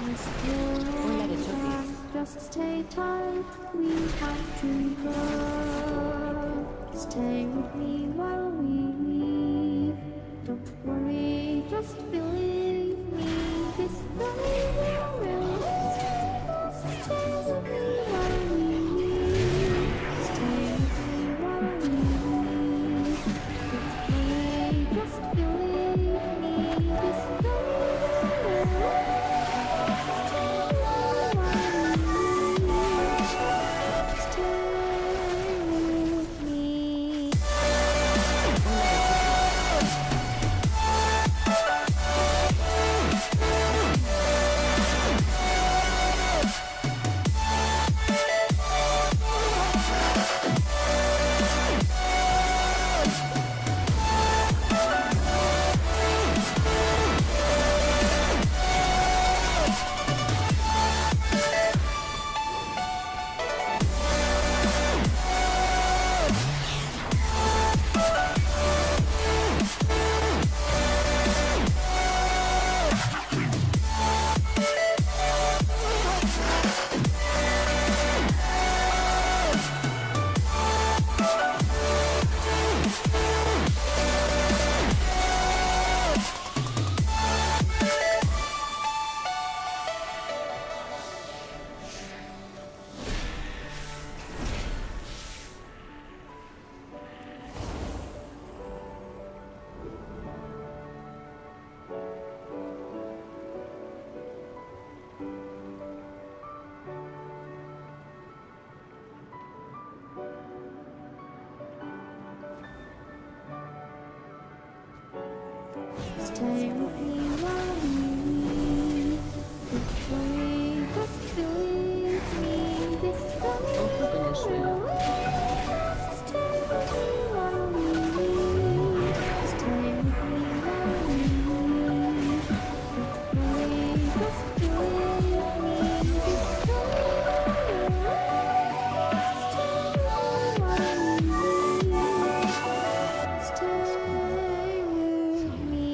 Hola de choque. Just stay tight, we have to go. Stay with me while we leave. Don't worry, just believe me. This time will stay with me while we leave. Stay with me while we leave. Don't worry, just believe me. This time will stay with me while we leave. Don't worry, just believe me. This time will stay with me while we leave. Stay with me while we leave. Don't worry, just believe me. This time will stay while we leave. Stay with me.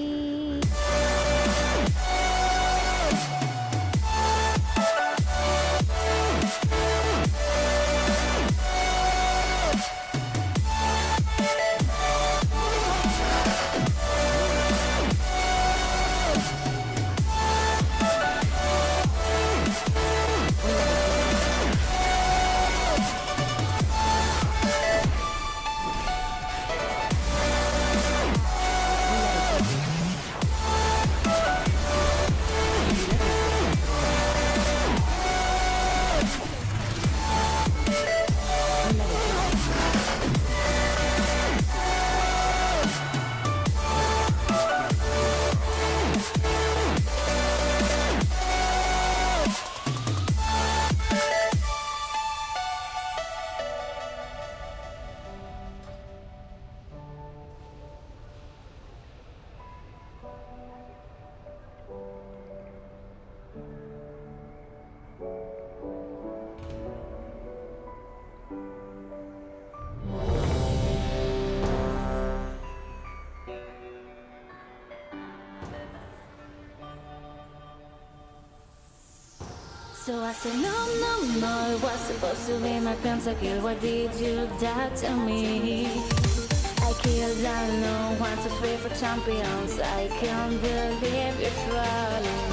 So I said, no, no, no, it was supposed to be my pentakill. Why did you die to me? I killed, I know, 1, 2, 3 for champions. I can't believe you're trolling.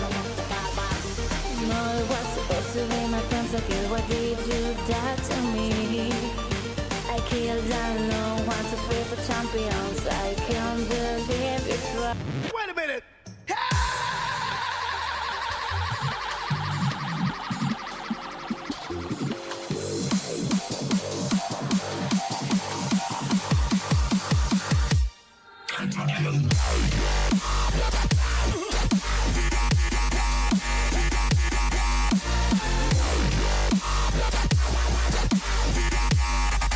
No, it was supposed to be my pentakill. Why did you die to me? I killed, I know, 1, 2, 3 for champions. I can't believe you're trolling. Wait a minute!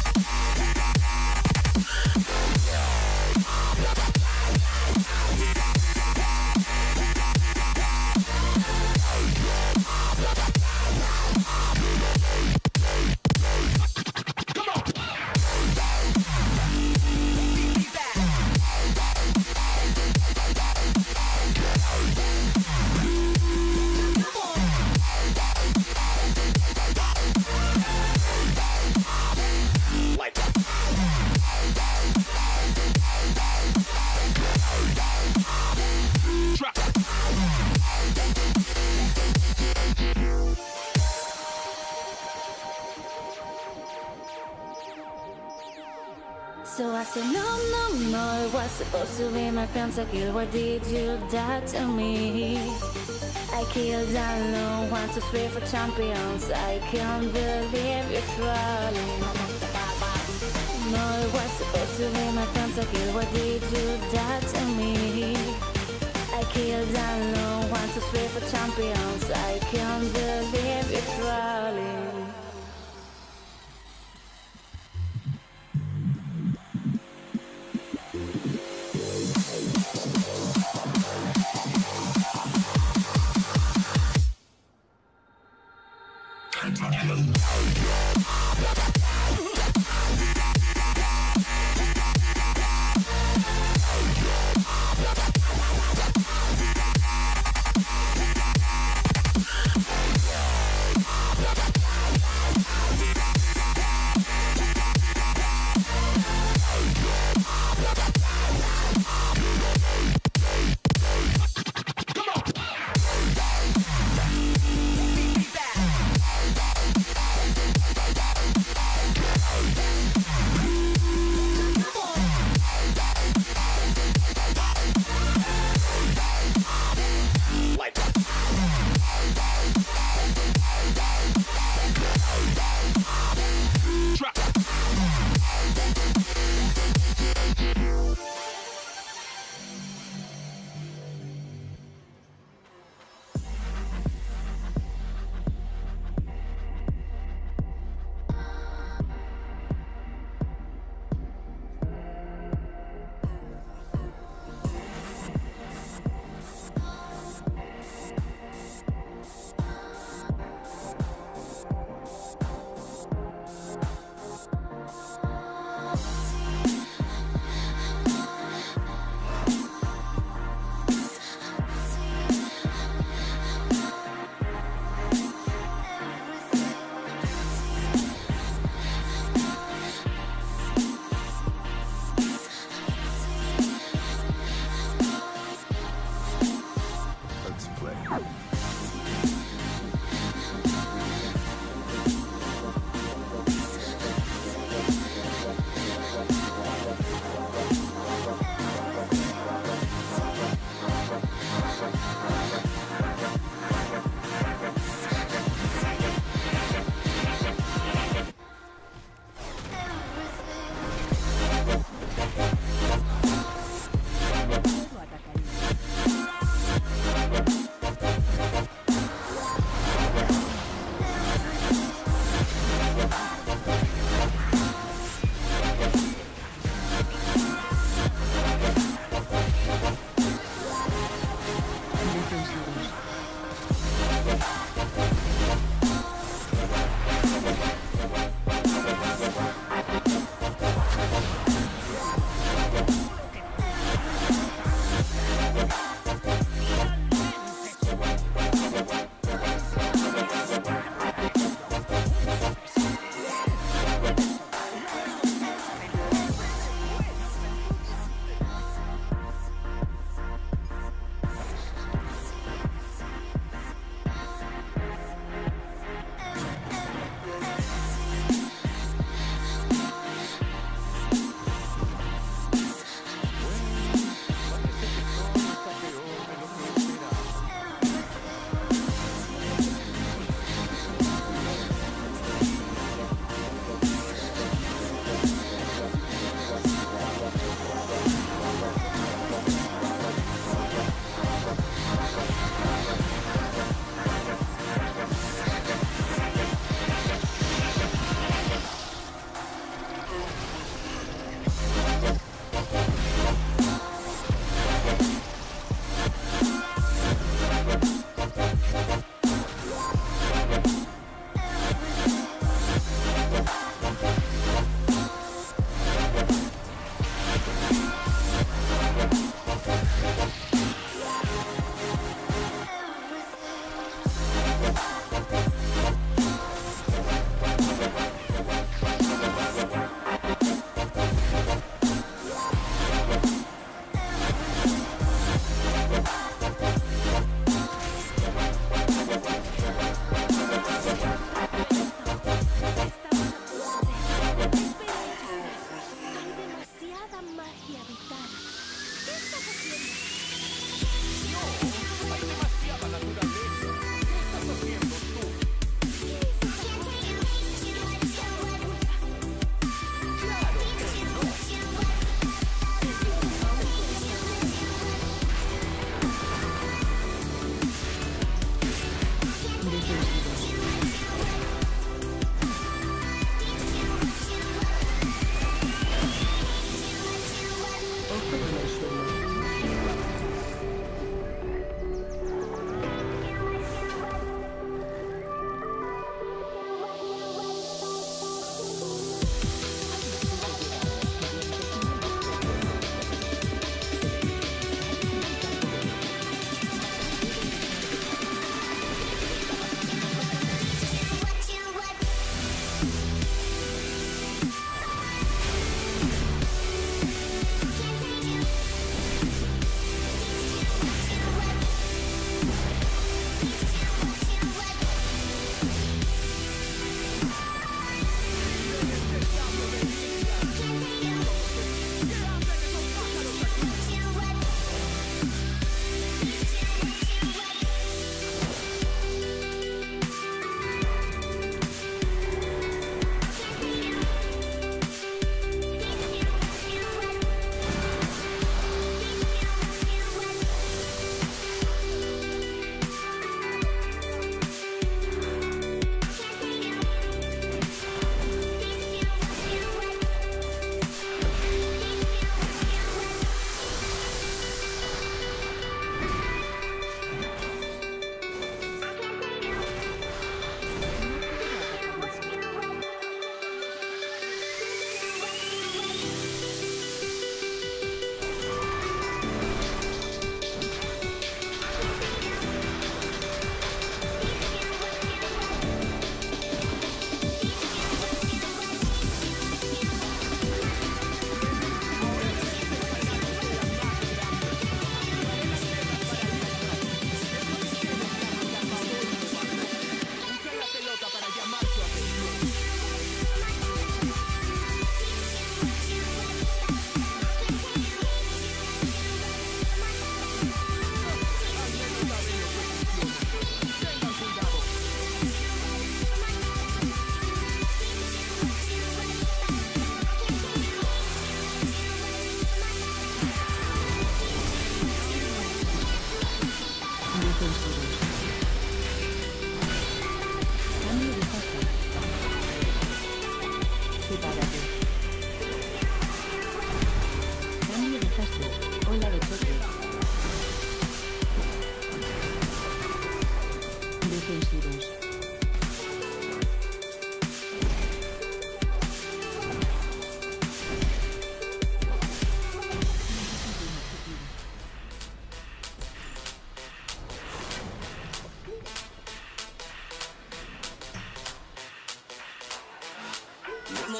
Yeah. said no, no, no, it was supposed to be my pentakill. Why did you die to me? I killed alone, 1, 2, 3 for champions. I can't believe you're trolling. No, it was supposed to be my pentakill. Why did you die to me? I killed alone, 1, 2, 3 for champions. I can't believe you're trolling.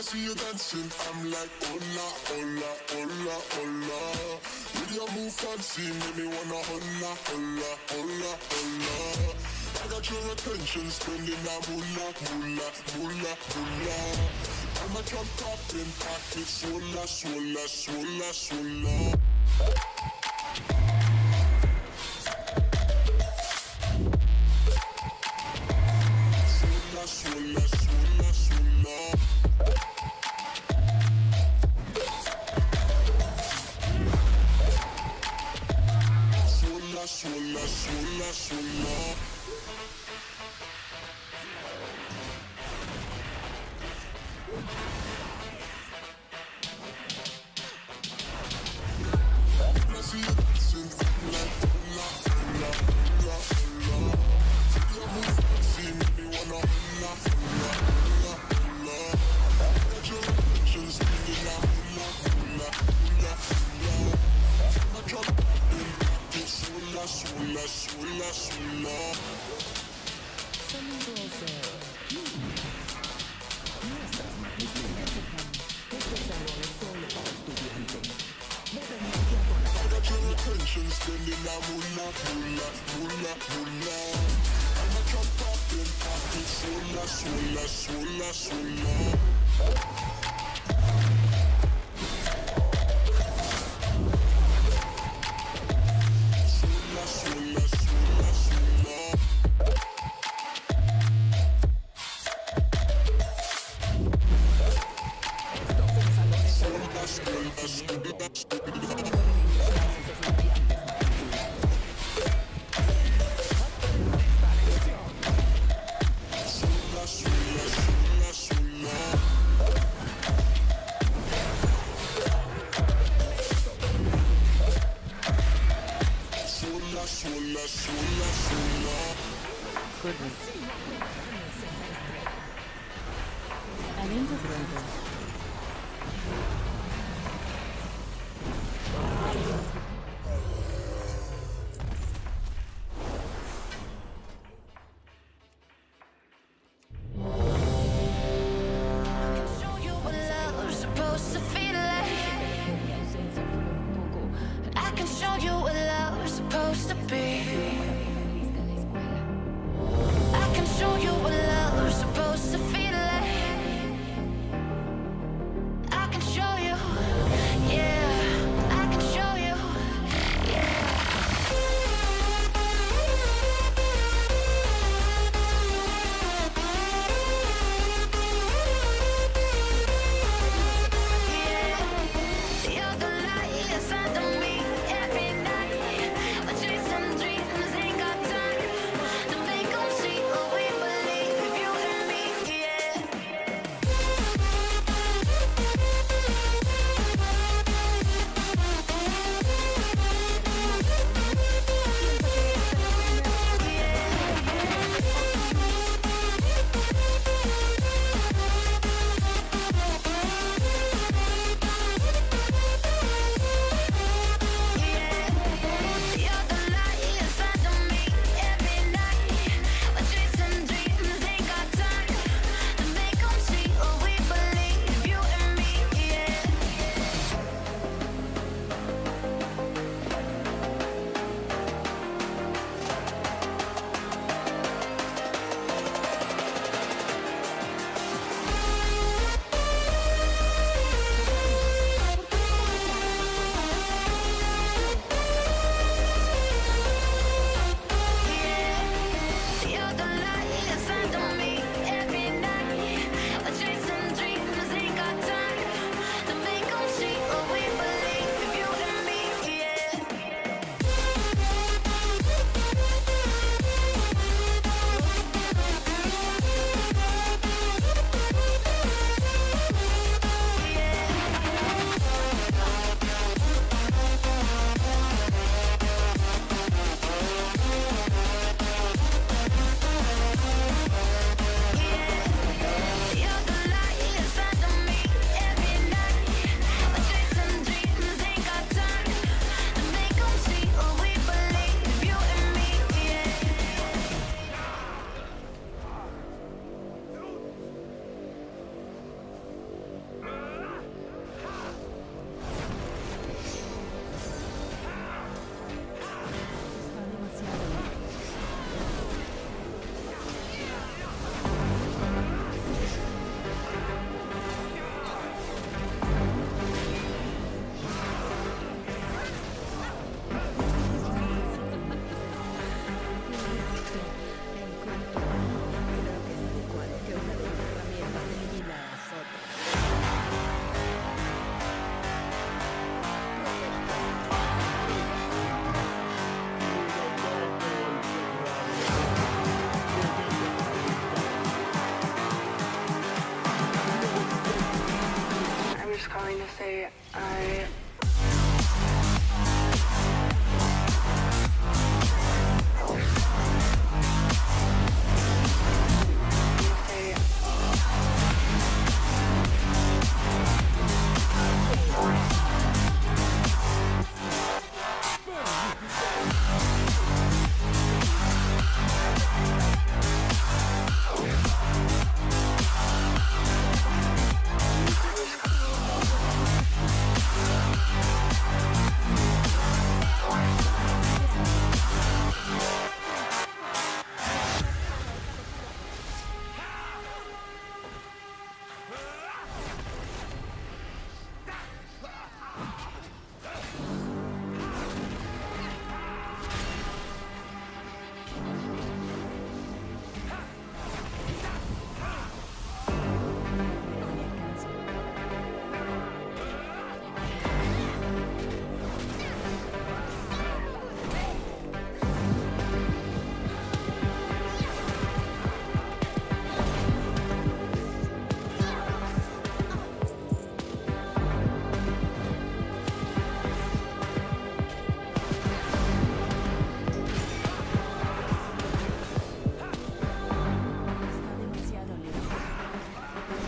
see you dancing, I'm like, hola, hola, hola, hola. With your move fancy, make me wanna hola, hola, hola, hola. I got your attention, spending that moolah, moolah, moolah, moolah. I'm a drop top in pocket, swola, swola, swola, swola. Swola, swola, swola, swola. Swola, swola, swola, swola. I see you dancing, I'm like, hola, hola, hola, hola. Your move fancy, make me wanna hola, hola, hola, hola. Got your attention, spinning that hula, hula, hula, hula. I drop in pocket, swola, swola, swola, swola. I got your attention, spending that moolah, moolah, moolah, moolah. I'm a drop top in pocket, swola, swola, swola, swola. Swola, swola, swola, swola. Swola, swola, swola, swola. Swola, swola, swola, swola. Swola, swola, swola, swola. Goodness. An integrator. Show you what love's supposed to feel like. I can show you what love's supposed to be. I can show you what love's supposed to feel like.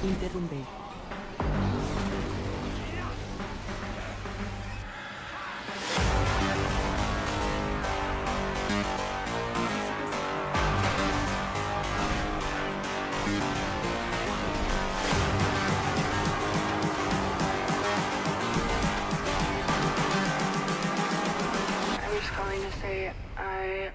Interrumpir. I'm just calling to say I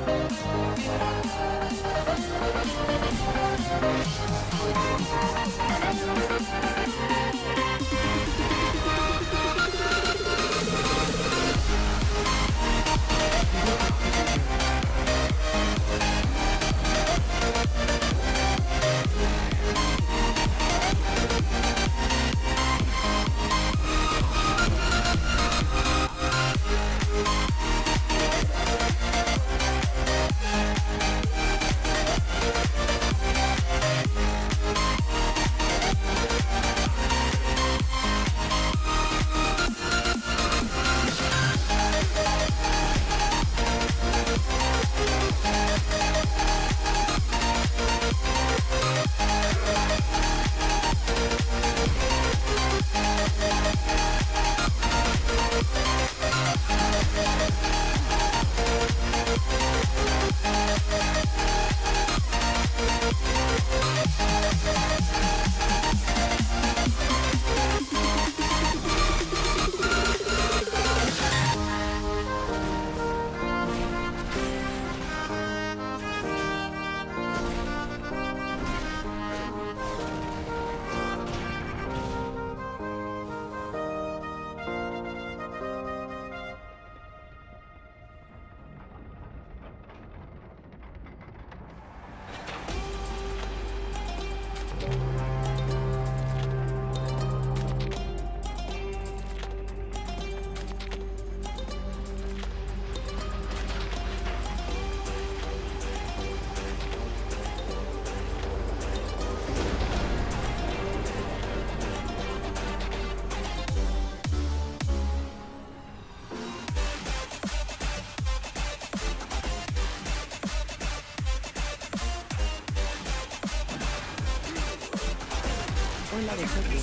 Hola de choque.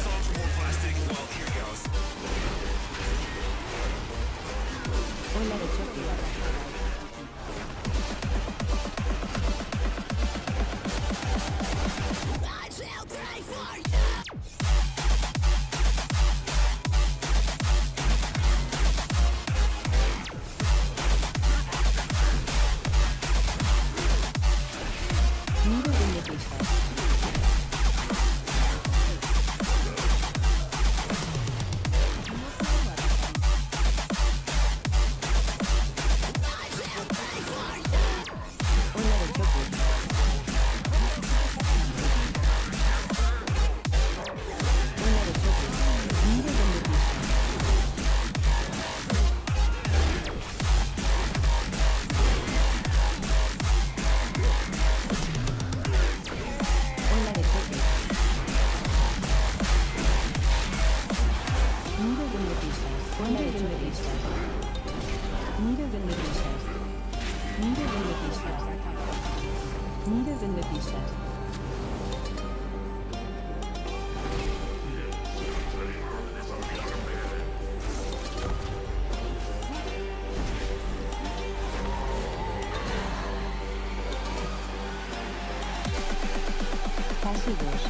Hola de choque. Miro donde tú estás. Pasivos.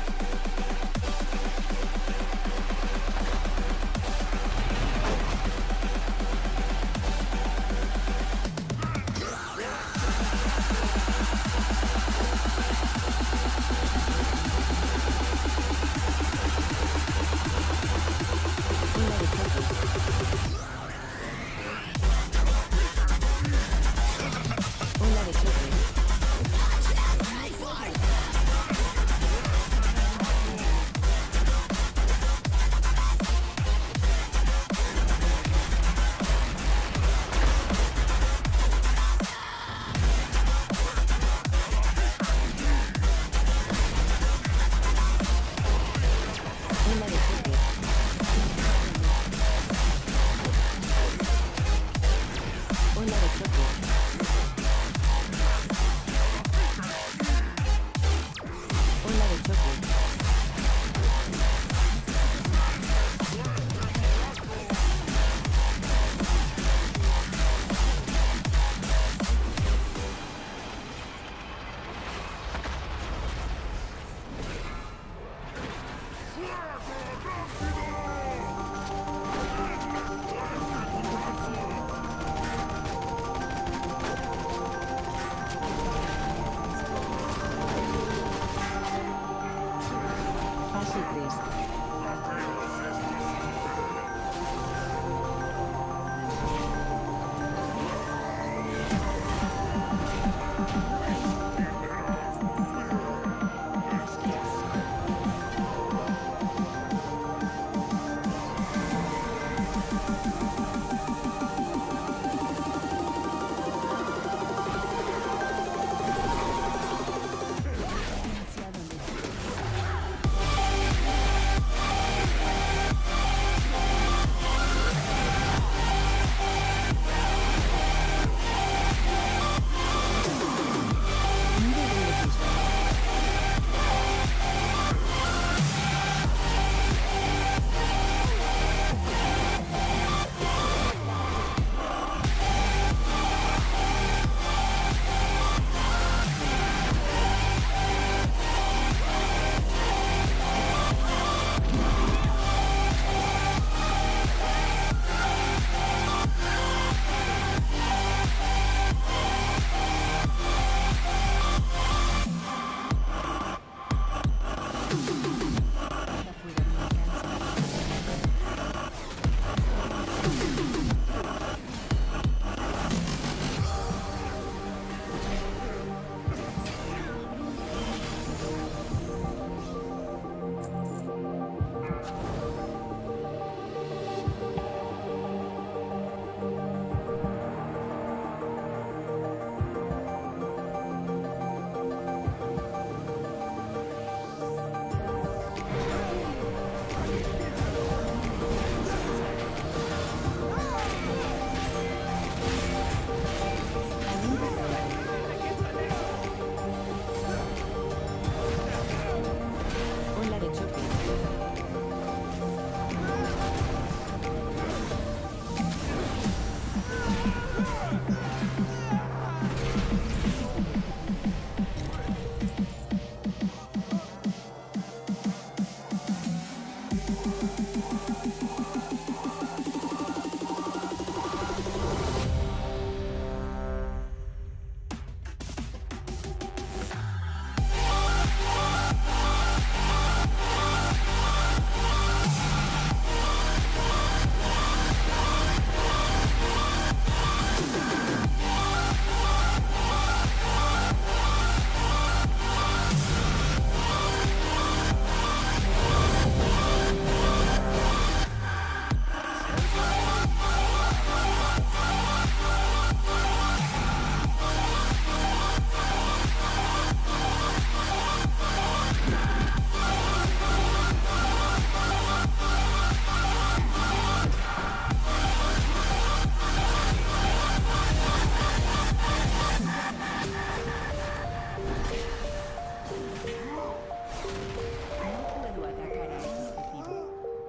Hola de choque. Puedo atacar a este tipo.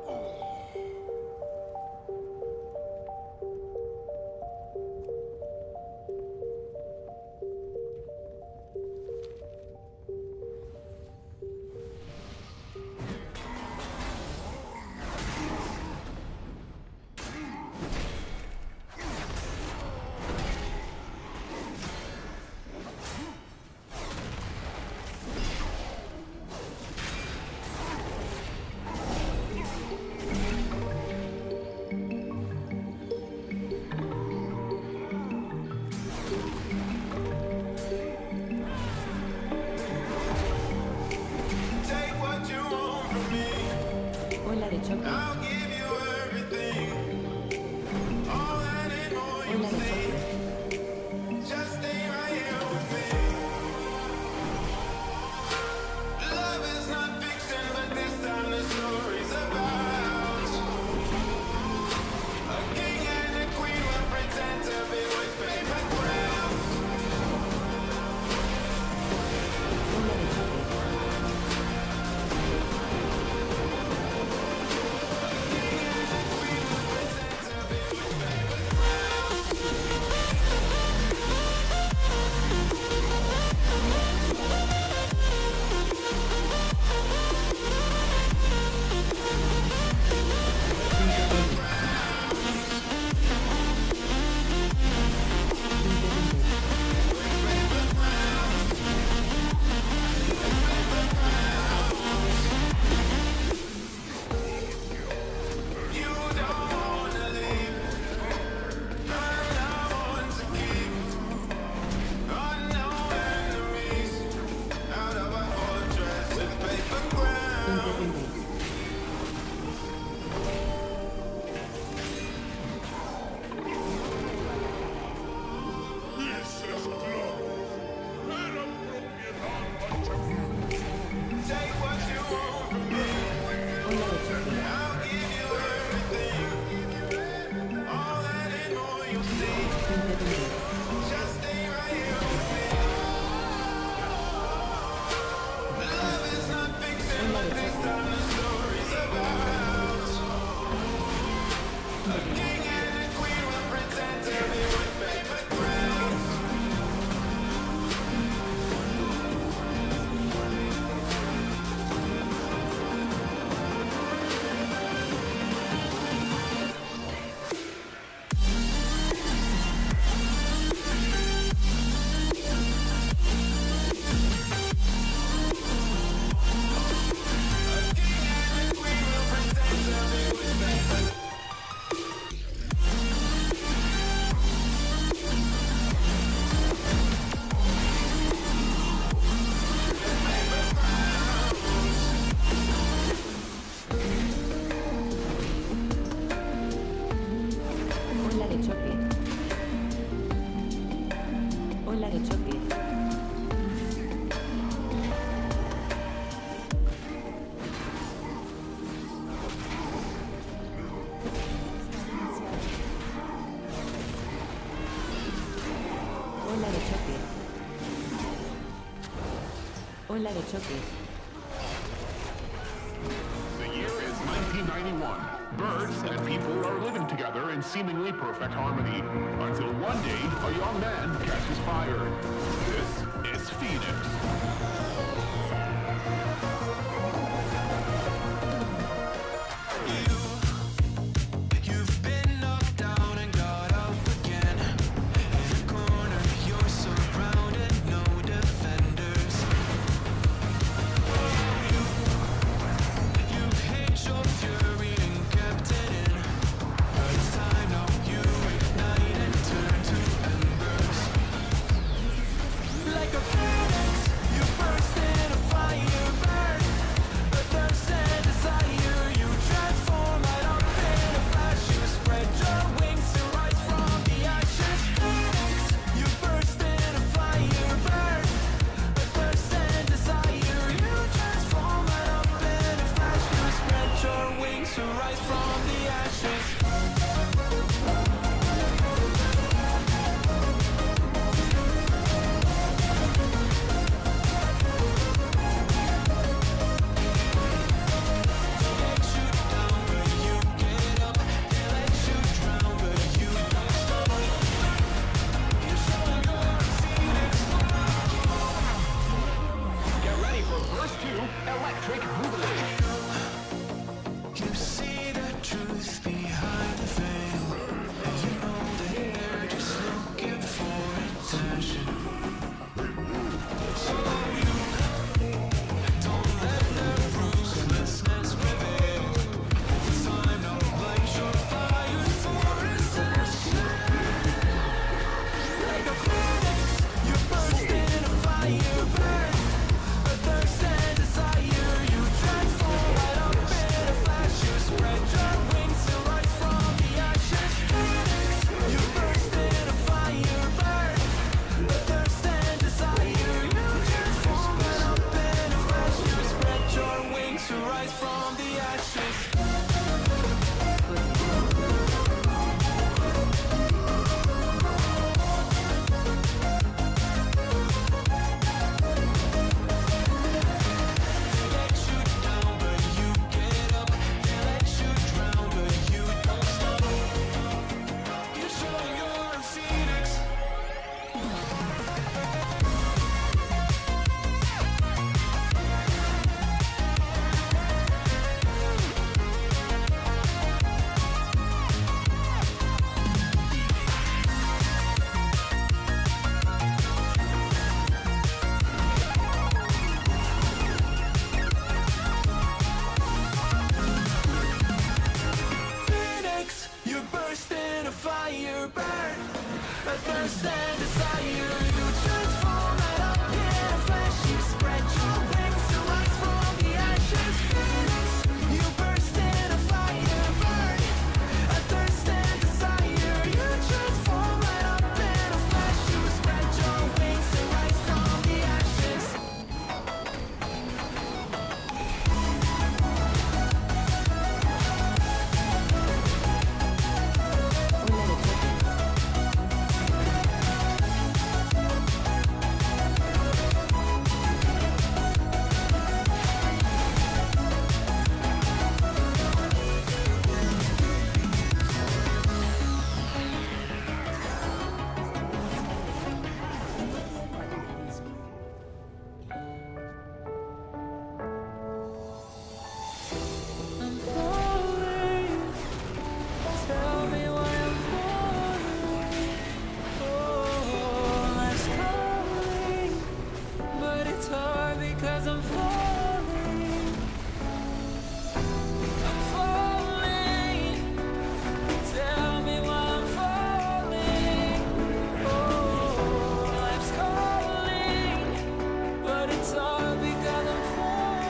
Take what you want from me. Ola de choque. I'll give you everything. All that and more you Ola de see. choque. Just stay right here with me. Love is not fiction, but this time the story's about a king and a queen will pretend to be with paper crowns. Ola de choque. You don't wanna leave. I'm not one to keep. Unknown enemies out of our fortress with paper ground. Independencia. This is glory. Take what you want from me. Ola de choque. I'll give you everything. All that and more you'll see. Independencia. Just stay right here with me. Love is not fiction, but this time the story's about a king and a queen will pretend to be with paper crowns. Ola de choque. Ola de choque. Ola de choque. Ola de choque. The year is 1991. Birds and people are living together in seemingly perfect harmony until one day a young man catches fire. This is Phoenix. from the ashes. Get ready for verse 2, Electric Boogaloo. You see the truth behind the veil, and you know that they're just looking for attention. So you don't let their ruthlessness prevail. It's time to blaze your fire for ascension. Like a phoenix, you burst in a fire burn. A thirst and desire, you transform right up in a flash. You spread your wings to rise from the ashes. Phoenix, you burst in a fire burn. A thirst and desire, you transform right up in a flash. You spread your wings to rise from the ashes. Let you down, but you get up. They let you drown, but you don't stop. You show you're a phoenix. Phoenix, you burst in a fire burn. A thirst and desire, you transform right up in a flash. You spread your wings to rise from the ashes. Phoenix, you burst in a fire burn. A thirst and desire, you transform right up in a flash. You spread your wings to rise from the ashes. I'm falling. Tell me why I'm falling. Oh, life's calling, but it's hard because I'm falling. I'm falling. Tell me why I'm falling. Oh, life's calling, but it's hard because I'm falling.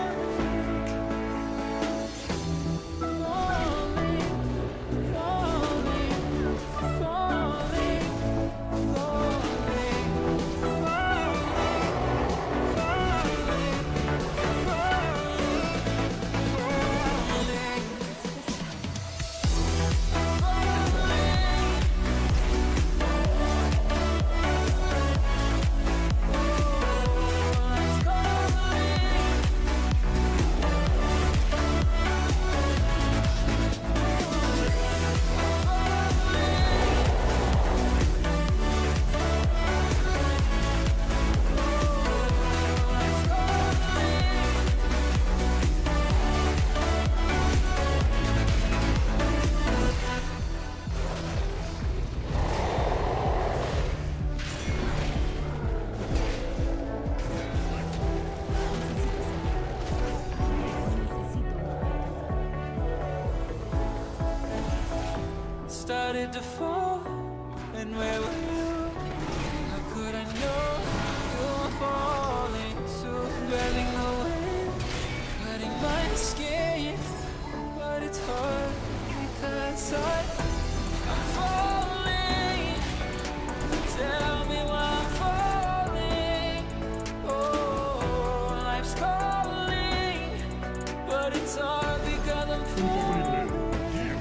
Started to fall, and where were you? How could I know you were falling? So grabbing the wind, cutting my skin, but it's hard because I'm falling. Tell me why I'm falling. Oh, life's calling, but it's hard because I'm falling.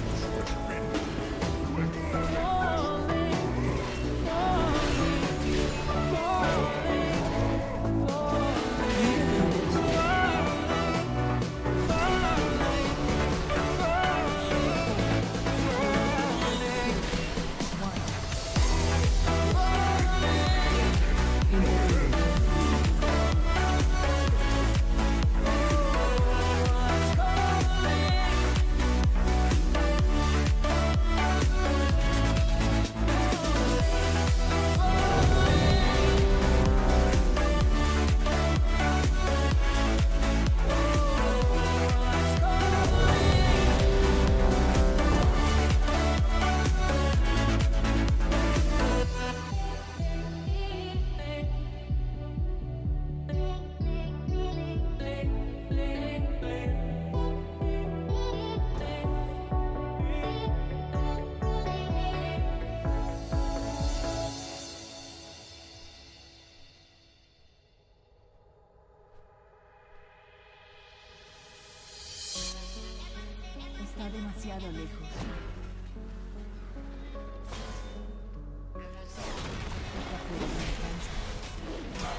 demasiado lejos. Escapé de mi alcance.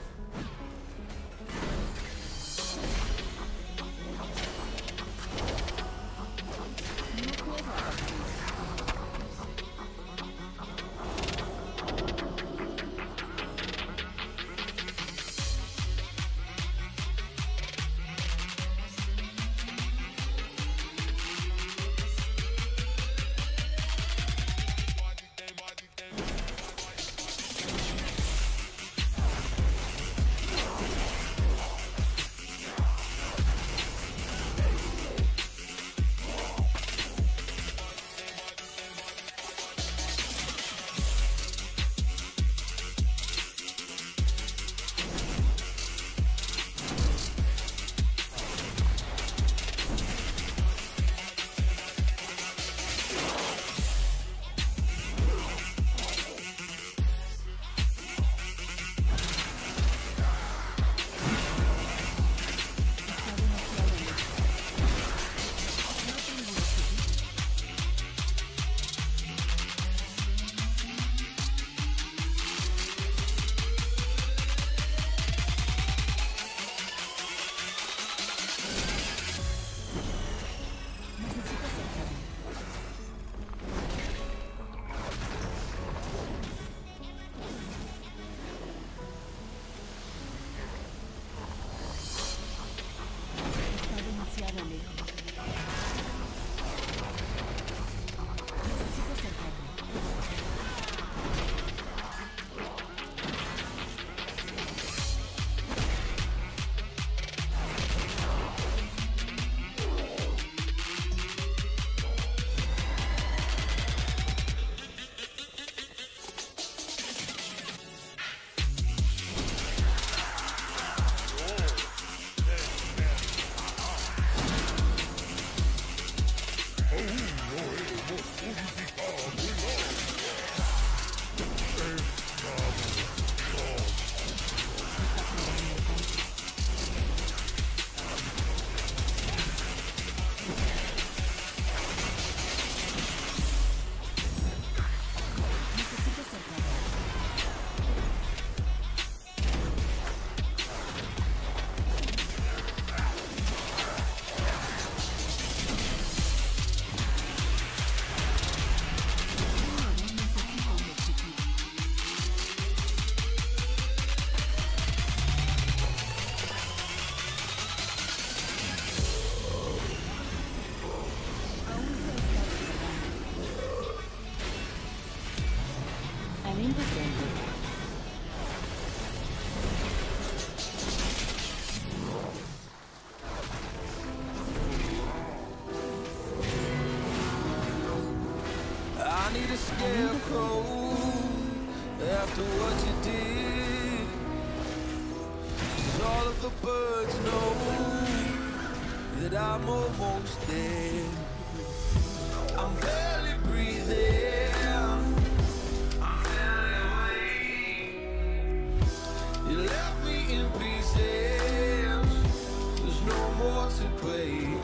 I need a scarecrow after what you did. 'Cause all of the birds know that I'm almost dead. I'm barely breathing. I'm barely awake. You left me in pieces. There's no more to break.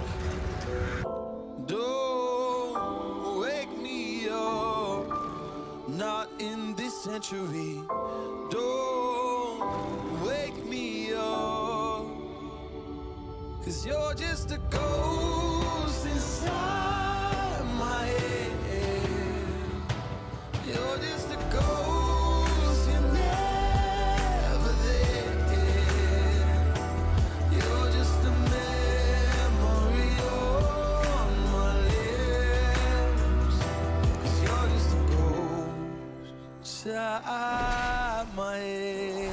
Don't wake me up, not in this century. Don't wake me up, 'cause you're just a ghost inside my head. You're just a ghost, you're never there. You're just a memory on my lips. 'Cause you're just a ghost inside my head.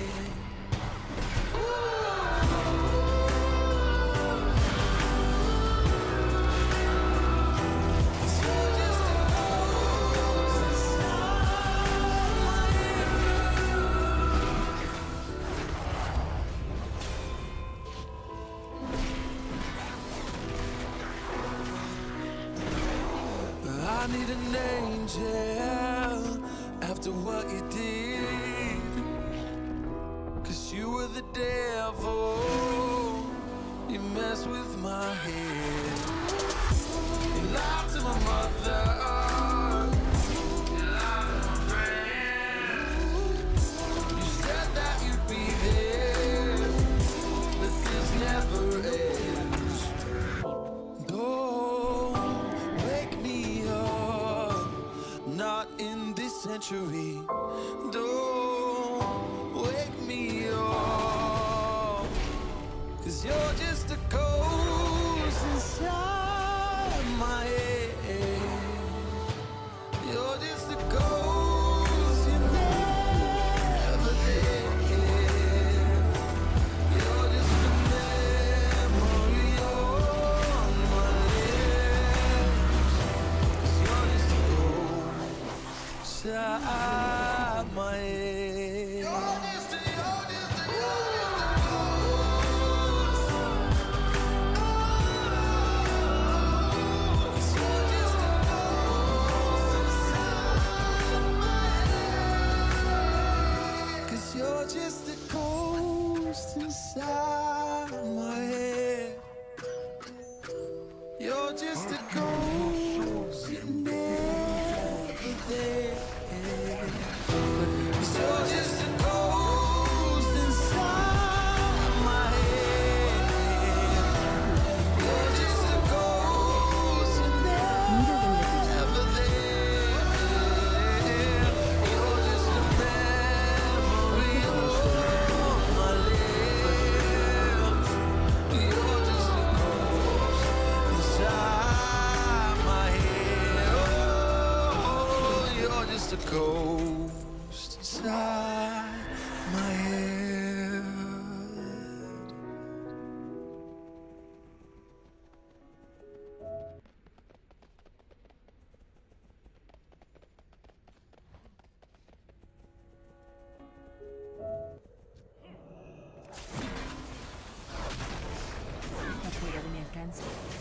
I need an angel after what you did. 'Cause you were the devil, you messed with my head. century. Don't wake me up, 'cause you're just a ghost inside my head. You're just a ghost, you're never there. You're just a memory on my lips. 'Cause you're just a ghost inside my head. You're just a You're just a ghost inside my head. You're just a ghost, you're never there. 'Cause you're just a ghost inside my head. You're just a ghost, you're never there. You're just a memory on my lips. You're just a ghost inside my head. Oh, you're just a ghost inside my head. Está fuera de mi alcance.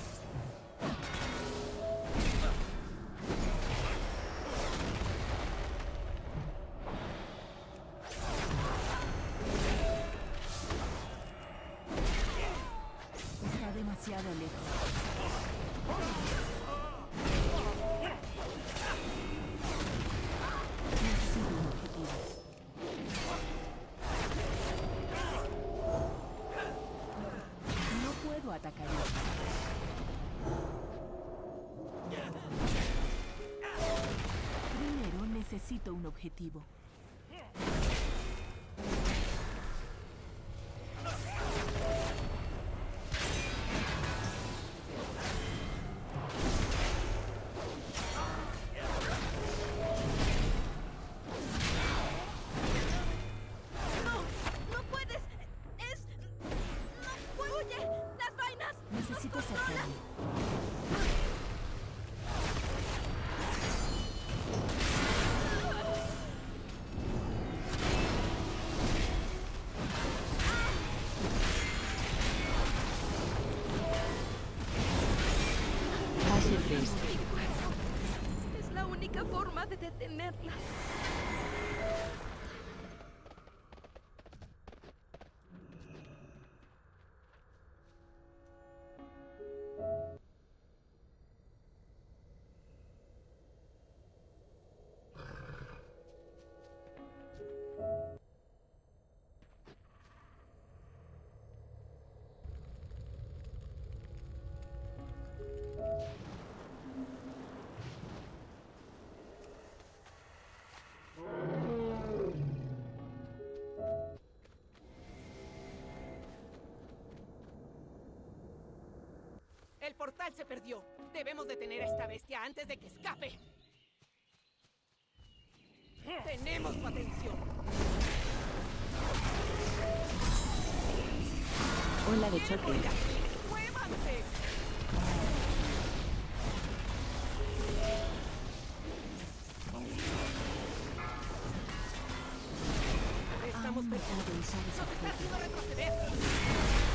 Está demasiado lejos. Necesito un objetivo. No puedo atacar esto. Primero necesito un objetivo. ¡No puedes! ¡No puedo! ¡Oye! ¡Las vainas! Necesito acercarme. Es la única forma de detenerlas. El portal se perdió. Debemos detener a esta bestia antes de que escape. Tenemos tu atención. Ola de choque. ¡Muévanse! Estamos perdiendo. Puedo usar ese ¡Nos está objeto. haciendo retroceder!